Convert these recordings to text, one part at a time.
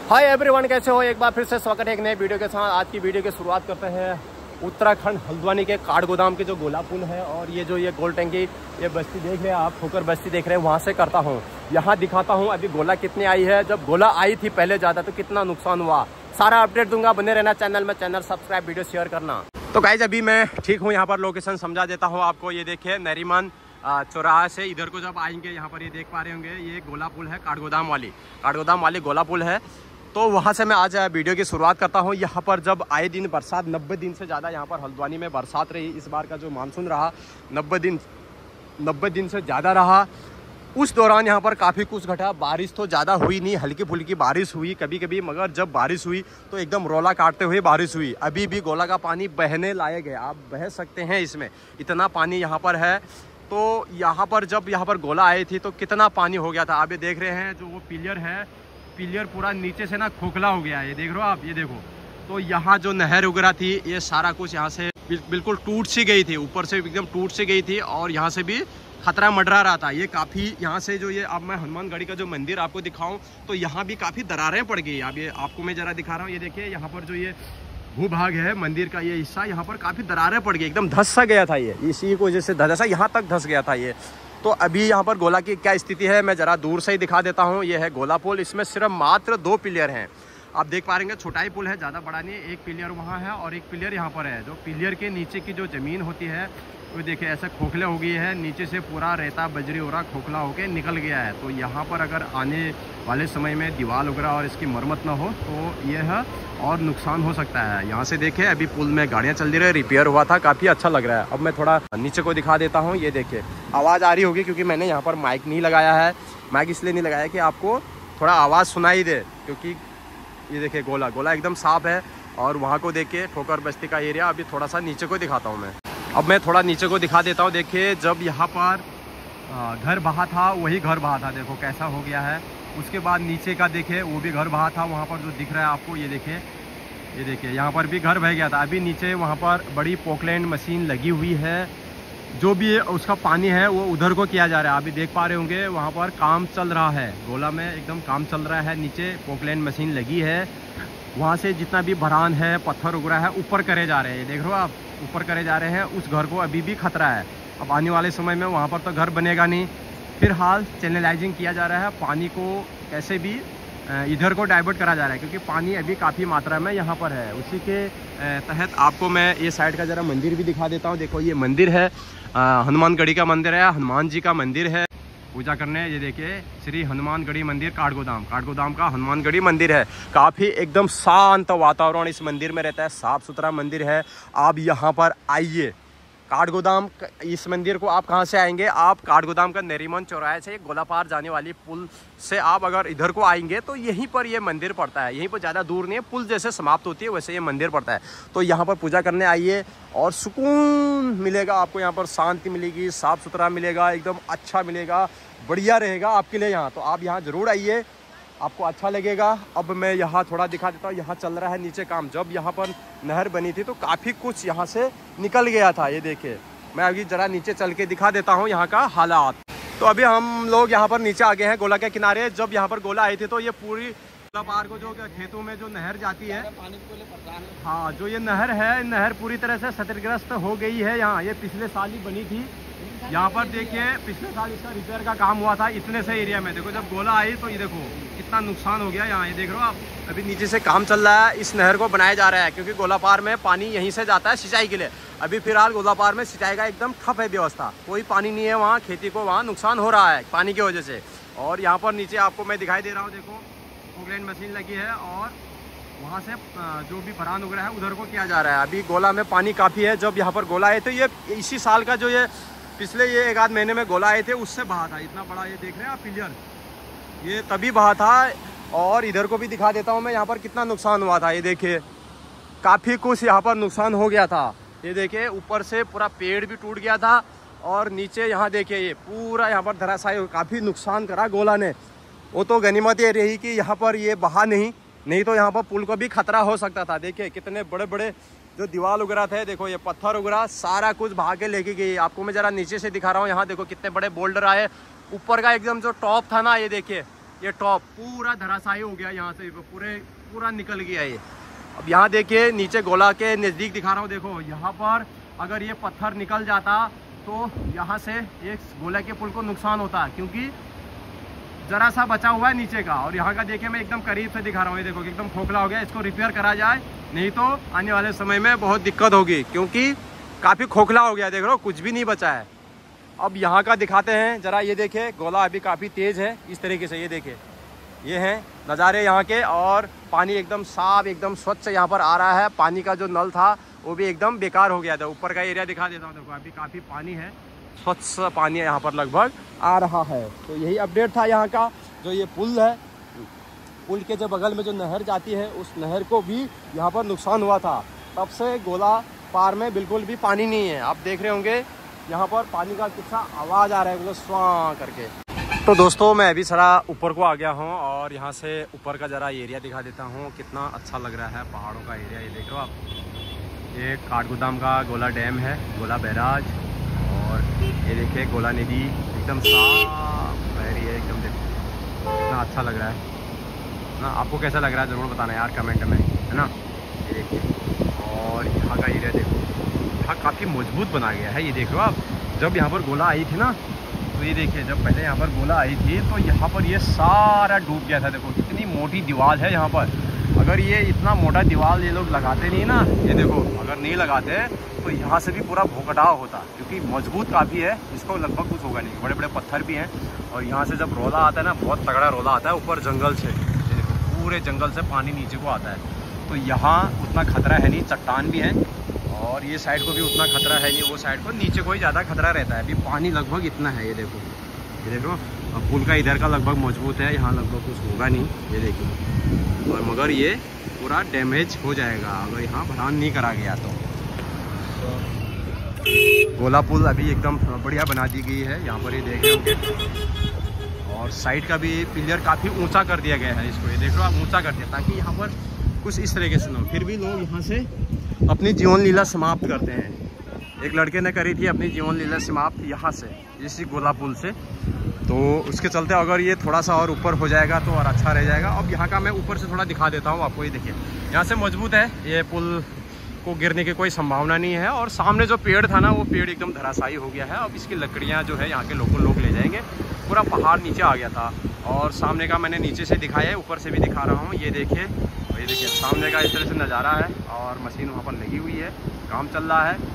Hi everyone, कैसे हो? एक बार फिर से स्वागत है एक नए वीडियो के साथ। आज की वीडियो की शुरुआत करते हैं उत्तराखंड हल्द्वानी के काठगोदाम के जो गोला पुल है और ये जो गोल टंकी, ये बस्ती देख रहे हैं आप, ठोकर बस्ती देख रहे हैं, वहाँ से करता हूँ। यहाँ दिखाता हूँ अभी गोला कितनी आई है, जब गोला आई थी पहले ज़्यादा तो कितना नुकसान हुआ, सारा अपडेट दूंगा। बने रहना चैनल में, चैनल सब्सक्राइब, वीडियो शेयर करना। तो गाइस अभी मैं ठीक हूँ, यहाँ पर लोकेशन समझा देता हूँ आपको। ये देखिए नरीमन चौराहा से इधर को जब आएंगे, यहाँ पर ये देख पा रहे होंगे, ये गोला पुल है, काठगोदाम वाली गोला पुल है। तो वहाँ से मैं आज वीडियो की शुरुआत करता हूँ। यहाँ पर जब आए दिन बरसात 90 दिन से ज़्यादा यहाँ पर हल्द्वानी में बरसात रही। इस बार का जो मानसून रहा 90 दिन से ज़्यादा रहा। उस दौरान यहाँ पर काफ़ी कुछ घटा। बारिश तो ज़्यादा हुई नहीं, हल्की फुल्की बारिश हुई कभी कभी, मगर जब बारिश हुई तो एकदम रोला काटते हुए बारिश हुई। अभी भी गोला का पानी बहने लायक है, आप बह सकते हैं इसमें, इतना पानी यहाँ पर है। तो यहाँ पर जब यहाँ पर गोला आई थी तो कितना पानी हो गया था। आप ये देख रहे हैं जो वो पिलियर है, पिलियर पूरा नीचे से ना खोखला हो गया है, ये देख रहे हो आप, ये देखो। तो यहाँ जो नहर वगैरह थी, ये सारा कुछ यहाँ से बिल्कुल टूट सी गई थी, ऊपर से एकदम टूट सी गई थी और यहाँ से भी खतरा मंडरा रहा था। ये काफ़ी यहाँ से जो ये, अब मैं हनुमानगढ़ी का जो मंदिर आपको दिखाऊं तो यहाँ भी काफ़ी दरारें पड़ गई। अब ये आपको मैं ज़रा दिखा रहा हूँ, ये देखिए यहाँ पर जो ये भूभाग है मंदिर का, ये हिस्सा, यहाँ पर काफ़ी दरारें पड़ गई, एकदम धंस सा गया था ये, इसी की वजह से धंसा यहाँ तक धंस गया था ये। तो अभी यहाँ पर गोला की क्या स्थिति है मैं ज़रा दूर से ही दिखा देता हूँ। ये है गोला पुल, इसमें सिर्फ मात्र 2 पिलियर हैं। आप देख पा रहे हैं, छोटा ही पुल है, ज़्यादा बड़ा नहीं है। एक पिलियर वहाँ है और एक पिलियर यहाँ पर है। जो पिलियर के नीचे की जो ज़मीन होती है वो देखिए ऐसा खोखले हो गई है, नीचे से पूरा रेता बजरी हो रहा, खोखला होके निकल गया है। तो यहाँ पर अगर आने वाले समय में दीवार वगैरह और इसकी मरम्मत ना हो तो यह और नुकसान हो सकता है। यहाँ से देखें अभी पुल में गाड़ियाँ चल रही है, रिपेयर हुआ था, काफ़ी अच्छा लग रहा है। अब मैं थोड़ा नीचे को दिखा देता हूँ। ये देखिए आवाज़ आ रही होगी क्योंकि मैंने यहाँ पर माइक नहीं लगाया है। माइक इसलिए नहीं लगाया कि आपको थोड़ा आवाज़ सुनाई दे, क्योंकि ये देखिए गोला एकदम साफ है। और वहाँ को देखिए ठोकर बस्ती का एरिया। अभी थोड़ा सा नीचे को दिखाता हूँ मैं। अब मैं थोड़ा नीचे को दिखा देता हूँ। देखिए जब यहाँ पर घर बहा था, वही घर बहा था, देखो कैसा हो गया है। उसके बाद नीचे का देखे, वो भी घर बहा था, वहाँ पर जो दिख रहा है आपको, ये देखिए यहाँ पर भी घर बह गया था। अभी नीचे वहाँ पर बड़ी पोकलैंड मशीन लगी हुई है, जो भी उसका पानी है वो उधर को किया जा रहा है। अभी देख पा रहे होंगे वहाँ पर काम चल रहा है, गोला में एकदम काम चल रहा है। नीचे पोकलैंड मशीन लगी है, वहाँ से जितना भी भरान है, पत्थर उगरा है, ऊपर करे जा रहे हैं। देख रहे हो आप, ऊपर करे जा रहे हैं। उस घर को अभी भी खतरा है। अब आने वाले समय में वहाँ पर तो घर बनेगा नहीं। फिलहाल चैनलाइजिंग किया जा रहा है, पानी को कैसे भी इधर को डाइवर्ट करा जा रहा है, क्योंकि पानी अभी काफ़ी मात्रा में यहाँ पर है। उसी के तहत आपको मैं ये साइड का ज़रा मंदिर भी दिखा देता हूँ। देखो ये मंदिर है, हनुमानगढ़ी का मंदिर है, हनुमान जी का मंदिर है पूजा करने। ये देखिए श्री हनुमानगढ़ी मंदिर काठगोदाम का हनुमानगढ़ी मंदिर है। काफ़ी एकदम शांत वातावरण इस मंदिर में रहता है, साफ़ सुथरा मंदिर है। आप यहाँ पर आइए काठगोदाम, इस मंदिर को आप कहाँ से आएंगे, आप काठगोदाम का नरीमन चौराहे से गोलापार जाने वाली पुल से आप अगर इधर को आएंगे तो यहीं पर ये मंदिर पड़ता है। यहीं पर ज़्यादा दूर नहीं है, पुल जैसे समाप्त होती है वैसे ये मंदिर पड़ता है। तो यहाँ पर पूजा करने आइए और सुकून मिलेगा आपको, यहाँ पर शांति मिलेगी, साफ़ सुथरा मिलेगा, एकदम अच्छा मिलेगा, बढ़िया रहेगा आपके लिए यहाँ। तो आप यहाँ ज़रूर आइए, आपको अच्छा लगेगा। अब मैं यहाँ थोड़ा दिखा देता हूँ। यहाँ चल रहा है नीचे काम। जब यहाँ पर नहर बनी थी तो काफ़ी कुछ यहाँ से निकल गया था। ये देखिए मैं अभी ज़रा नीचे चल के दिखा देता हूँ यहाँ का हालात। तो अभी हम लोग यहाँ पर नीचे आ गए हैं गोला के किनारे। जब यहाँ पर गोला आई थी तो ये पूरी गोला पार को जो खेतों में जो नहर जाती है, हाँ जो ये नहर है, नहर पूरी तरह से क्षतिग्रस्त हो गई है। यहाँ ये पिछले साल ही बनी थी। यहाँ पर देखिए पिछले साल इसका रिपेयर का काम हुआ था इतने से एरिया में। देखो जब गोला आई तो ये देखो कितना नुकसान हो गया यहाँ। ये देख रहे हो आप, अभी नीचे से काम चल रहा है, इस नहर को बनाया जा रहा है, क्योंकि गोलापार में पानी यहीं से जाता है सिंचाई के लिए। अभी फिलहाल गोलापार में सिंचाई का एकदम ठप है व्यवस्था, कोई पानी नहीं है वहाँ, खेती को वहाँ नुकसान हो रहा है पानी की वजह से। और यहाँ पर नीचे आपको मैं दिखाई दे रहा हूँ, देखो पोकलैंड मशीन लगी है और वहाँ से जो भी भरान उग रहा है उधर को किया जा रहा है। अभी गोला में पानी काफ़ी है। जब यहाँ पर गोला आए तो ये इसी साल का जो ये पिछले ये 1 आध महीने में गोला आए थे उससे बहा था। इतना बड़ा ये देख रहे हैं आप पिलियर, ये तभी बहा था। और इधर को भी दिखा देता हूँ मैं, यहाँ पर कितना नुकसान हुआ था। ये देखिए काफ़ी कुछ यहाँ पर नुकसान हो गया था। ये देखिए ऊपर से पूरा पेड़ भी टूट गया था और नीचे यहाँ देखिए ये पूरा यहाँ पर धराशायी, काफ़ी नुकसान करा गोला ने। वो तो गनीमत ये रही कि यहाँ पर ये बहा नहीं तो यहाँ पर पुल को भी खतरा हो सकता था। देखिए कितने बड़े बड़े जो दीवार वगैरह थे, देखो ये पत्थर वगैरह सारा कुछ बहा के लेके गई। आपको मैं ज़रा नीचे से दिखा रहा हूँ, यहाँ देखो कितने बड़े बोल्डर आए। ऊपर का एकदम जो टॉप था ना, ये देखिए ये टॉप पूरा धराशायी हो गया, यहाँ से पूरा निकल गया ये। अब यहाँ देखिए नीचे गोला के नज़दीक दिखा रहा हूँ, देखो यहाँ पर अगर ये पत्थर निकल जाता तो यहाँ से एक गोला के पुल को नुकसान होता, क्योंकि ज़रा सा बचा हुआ है नीचे का। और यहाँ का देखिए मैं एकदम करीब से दिखा रहा हूँ, ये देखो एकदम खोखला हो गया। इसको रिपेयर करा जाए, नहीं तो आने वाले समय में बहुत दिक्कत होगी, क्योंकि काफ़ी खोखला हो गया, देख लो कुछ भी नहीं बचा है। अब यहाँ का दिखाते हैं ज़रा, ये देखिए गोला अभी काफ़ी तेज़ है इस तरीके से, ये देखिए ये हैं नज़ारे यहाँ के। और पानी एकदम साफ एकदम स्वच्छ यहाँ पर आ रहा है। पानी का जो नल था वो भी एकदम बेकार हो गया था। ऊपर का एरिया दिखा देता हूँ, देखो अभी काफ़ी पानी है, स्वच्छ पानी यहाँ पर लगभग आ रहा है। तो यही अपडेट था यहाँ का। जो ये पुल है, पुल के जो बगल में जो नहर जाती है, उस नहर को भी यहाँ पर नुकसान हुआ था। तब से गोला पार में बिल्कुल भी पानी नहीं है। आप देख रहे होंगे यहाँ पर पानी का कितना आवाज़ आ रहा है, मतलब स्वां करके। तो दोस्तों मैं अभी सारा ऊपर को आ गया हूँ और यहाँ से ऊपर का ज़रा एरिया दिखा देता हूँ, कितना अच्छा लग रहा है पहाड़ों का एरिया। ये देख लो आप, ये काठगोदाम का गोला डैम है, गोला बैराज। और ये देखिए गोला नदी एकदम साफ बह रही है, एकदम देखो कितना अच्छा लग रहा है ना। आपको कैसा लग रहा है ज़रूर बताना यार कमेंट में, है ना। ये देखिए और यहाँ का एरिया देखो, यहाँ काफ़ी मजबूत बना गया है। ये देख लो आप, जब यहाँ पर गोला आई थी ना, तो ये देखिए जब पहले यहाँ पर गोला आई थी तो यहाँ पर ये सारा डूब गया था। देखो कितनी मोटी दीवार है यहाँ पर। अगर ये इतना मोटा दीवार ये लोग लगाते नहीं ना, ये देखो अगर नहीं लगाते तो यहाँ से भी पूरा भूकटाव होता, क्योंकि मजबूत काफ़ी है, इसको लगभग कुछ होगा नहीं। बड़े बड़े पत्थर भी हैं और यहाँ से जब रोला आता है ना, बहुत तगड़ा रोला आता है ऊपर जंगल से। ये देखो पूरे जंगल से पानी नीचे को आता है, तो यहाँ उतना खतरा है नहीं, चट्टान भी है। और ये साइड को भी उतना खतरा है नहीं, वो साइड को नीचे को ही ज़्यादा खतरा रहता है। अभी पानी लगभग इतना है, ये देखो, ये देखो। अब पुल का इधर का लगभग मजबूत है, यहाँ लगभग कुछ होगा नहीं, ये देखिए। और मगर ये पूरा डैमेज हो जाएगा अगर यहाँ भरान नहीं करा गया तो। गोला पुल अभी एकदम बढ़िया बना दी गई है, यहाँ पर ये देख रहे होंगे। और साइड का भी पिलर काफ़ी ऊंचा कर दिया गया है इसको, ये देख लो आप, ऊंचा कर दिया ताकि यहाँ पर कुछ इस तरीके से ना हो। फिर भी लोग यहाँ से अपनी जीवन लीला समाप्त करते हैं। एक लड़के ने करी थी अपनी जीवन लीला समाप्त यहाँ से, इसी गोला पुल से। तो उसके चलते अगर ये थोड़ा सा और ऊपर हो जाएगा तो और अच्छा रह जाएगा। अब यहाँ का मैं ऊपर से थोड़ा दिखा देता हूँ आपको, ये देखिए यहाँ से मजबूत है, ये पुल को गिरने की कोई संभावना नहीं है। और सामने जो पेड़ था ना, वो पेड़ एकदम धराशायी हो गया है। अब इसकी लकड़ियाँ जो है यहाँ के लोग ले जाएंगे। पूरा पहाड़ नीचे आ गया था। और सामने का मैंने नीचे से दिखाया है, ऊपर से भी दिखा रहा हूँ। ये देखिए, ये देखिए सामने का इस तरह से नज़ारा है और मशीन वहाँ पर लगी हुई है, काम चल रहा है।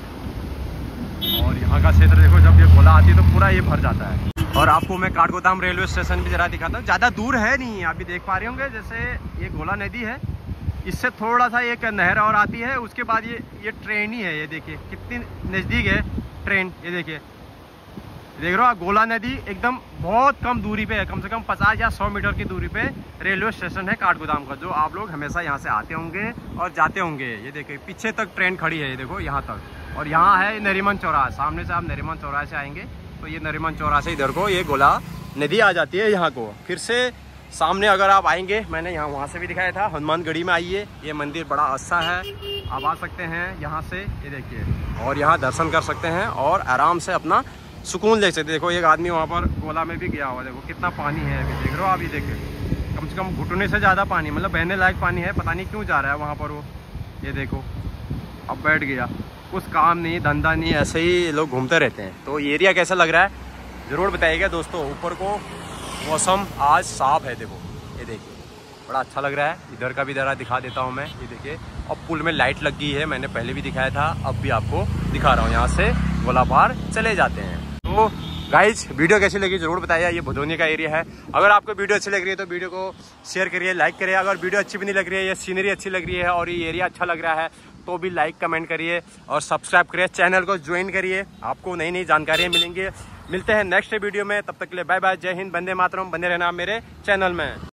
और यहाँ का क्षेत्र देखो, जब ये गोला आती है तो पूरा ये भर जाता है। और आपको मैं काठगोदाम रेलवे स्टेशन भी ज़रा दिखाता हूँ, ज़्यादा दूर है नहीं, आप भी देख पा रहे होंगे। जैसे ये गोला नदी है, इससे थोड़ा सा एक नहर और आती है, उसके बाद ये ट्रेन ही है। ये देखिए कितनी नज़दीक है ट्रेन, ये देखिए, देख रहे हो। गोला नदी एकदम बहुत कम दूरी पे है, कम से कम 50 या 100 मीटर की दूरी पे रेलवे स्टेशन है काठगोदाम का, जो आप लोग हमेशा यहाँ से आते होंगे और जाते होंगे। ये देखिए पीछे तक ट्रेन खड़ी है, ये देखो यहाँ तक। और यहाँ है नरीमन चौराहा, सामने से आप नरीमन चौराहे से आएंगे तो ये नरीमन चौराहा से इधर को ये गोला नदी आ जाती है यहाँ को। फिर से सामने अगर आप आएंगे, मैंने यहाँ वहाँ से भी दिखाया था, हनुमानगढ़ी में आइए, ये मंदिर बड़ा अच्छा है, आप आ सकते हैं यहाँ से, ये देखिए। और यहाँ दर्शन कर सकते हैं और आराम से अपना सुकून ले सकते। देखो एक आदमी वहाँ पर गोला में भी गया हुआ, देखो कितना पानी है अभी, देख रहे हो आप। ये देखिए कम से कम घुटने से ज़्यादा पानी, मतलब बहने लायक पानी है। पता नहीं क्यों जा रहा है वहाँ पर वो, ये देखो अब बैठ गया, कुछ काम नहीं धंधा नहीं, ऐसे ही लोग घूमते रहते हैं। तो ये एरिया कैसा लग रहा है ज़रूर बताइएगा दोस्तों। ऊपर को मौसम आज साफ है, देखो ये देखिए बड़ा अच्छा लग रहा है। इधर का भी ज़रा दिखा देता हूँ मैं, ये देखिए। अब पुल में लाइट लग गई है, मैंने पहले भी दिखाया था, अब भी आपको दिखा रहा हूँ। यहाँ से गोला पार चले जाते हैं। तो गाइज वीडियो कैसी लगी जरूर बताइए। ये भदोनी का एरिया है। अगर आपको वीडियो अच्छी लग रही है तो वीडियो को शेयर करिए, लाइक करिए। अगर वीडियो अच्छी भी नहीं लग रही है, ये सीनरी अच्छी लग रही है और ये एरिया अच्छा लग रहा है तो भी लाइक कमेंट करिए और सब्सक्राइब करिए, चैनल को ज्वाइन करिए, आपको नई नई जानकारियाँ मिलेंगी। मिलते हैं नेक्स्ट वीडियो में, तब तक के लिए बाय बाय, जय हिंद, वंदे मातरम। बने रहना मेरे चैनल में।